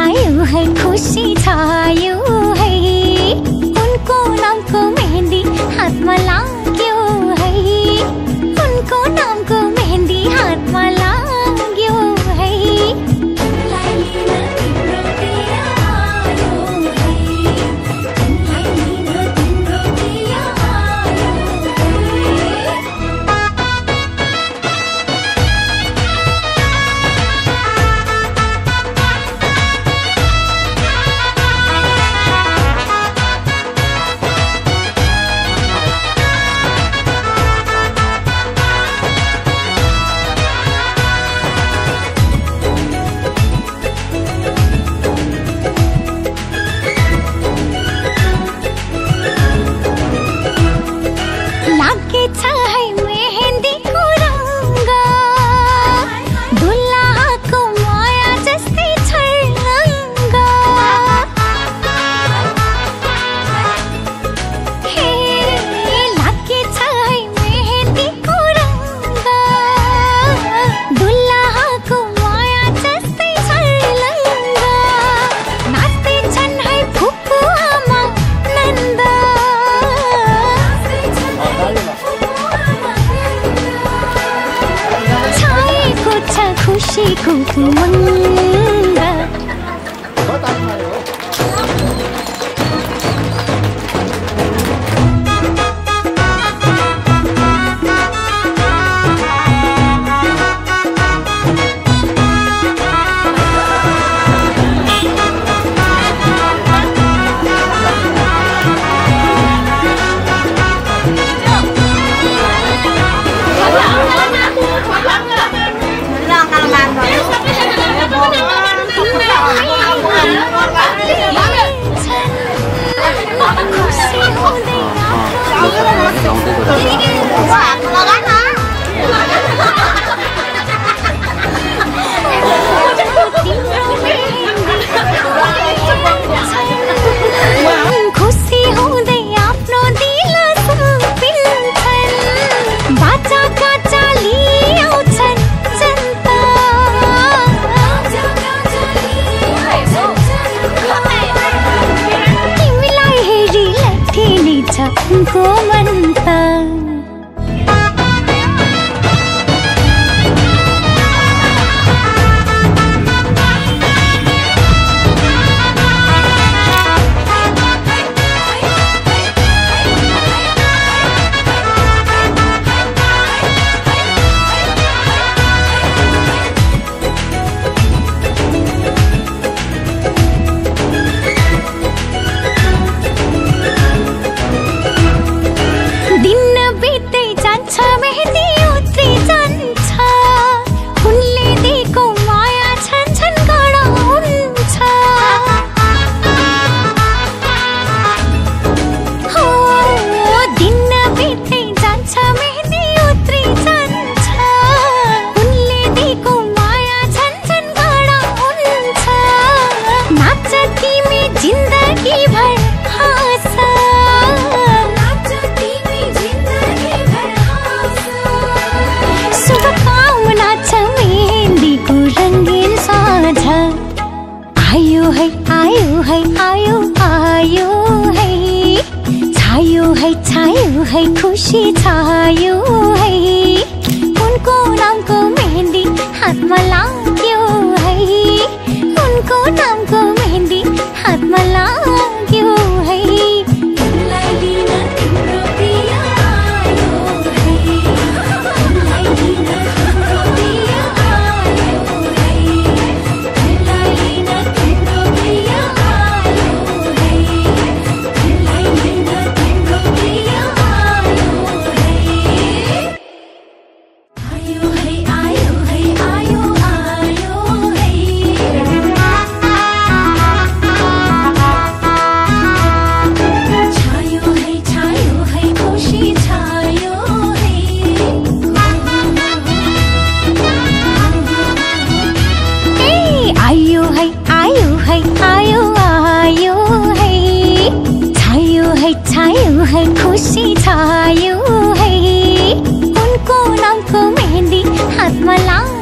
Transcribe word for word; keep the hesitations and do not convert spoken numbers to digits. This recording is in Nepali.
छायो है खुशी छायो है उनको नामको मेहंदी हातमा लाग्यो है उनको नामको मेहंदी हातमा लाग्यो है खुशीको उमङ्ग खुसी हुँदै आफ्नो दिल सुम्पिन्छन् बाचा काचा लिआउँछन् जनता तिमीलाई हेरी लट्ठिने छ उनको मन त आयो है आयो है आयो आयो है छायो है छायो है खुशी छायो है उनको नामको मेहंदी हातमा लाग्यो है उनको नामको मेहंदी हातमा लाग्यो है छायो है खुशी छायो है उनको नामको मेहंदी हातमा लाग्यो